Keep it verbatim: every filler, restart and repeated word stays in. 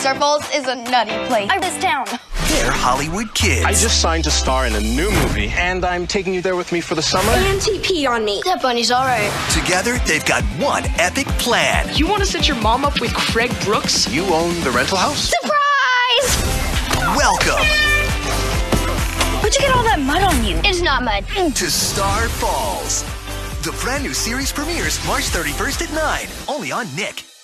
Star Falls is a nutty place. I'm this town. They're Hollywood kids. I just signed to star in a new movie, and I'm taking you there with me for the summer. And T P on me. That bunny's all right. Together, they've got one epic plan. You want to set your mom up with Craig Brooks? You own the rental house? Surprise! Welcome Where'd you get all that mud on you? It's not mud. to Star Falls. The brand new series premieres March thirty-first at nine, only on Nick.